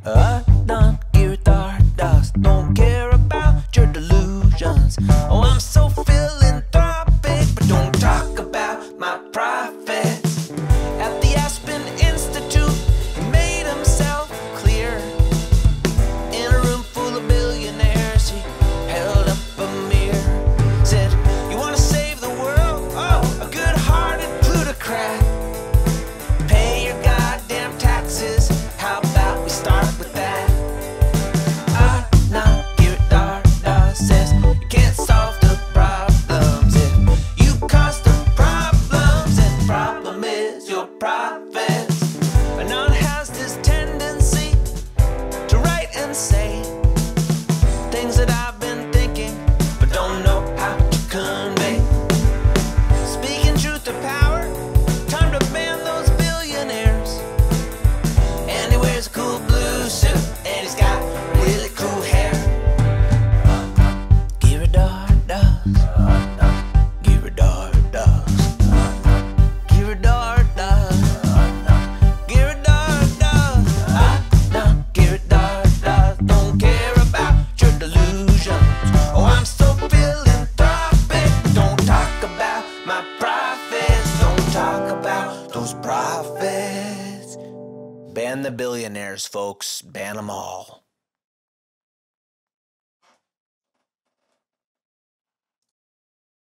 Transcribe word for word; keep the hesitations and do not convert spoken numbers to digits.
Anand Giridharadas, don't care about your delusions. Oh, I'm so philinthropic, but don't talk about my profits. At the Aspen Institute, he made himself clear. In a room full of billionaires, he held up a mirror. Said, you want to save the world? Oh, a good-hearted plutocrat. Pay your goddamn taxes. How about we start with that? Anand Giridharadas says you can't solve the problems if you cause the problems, and the problem is your profits. Anand has this tendency to write and say things that I've been thinking but don't know how to convey. Speaking truth to power, time to ban those billionaires. And he wears a cool blue suit, and he's got really cool hair. Giridharadas, Giridharadas, Giridharadas, Giridharadas, Anand Giridharadas, don't care about your delusions. Oh, I'm so philanthropic, don't talk about my profits, don't talk about those profits. Ban the billionaires, folks. Ban them all.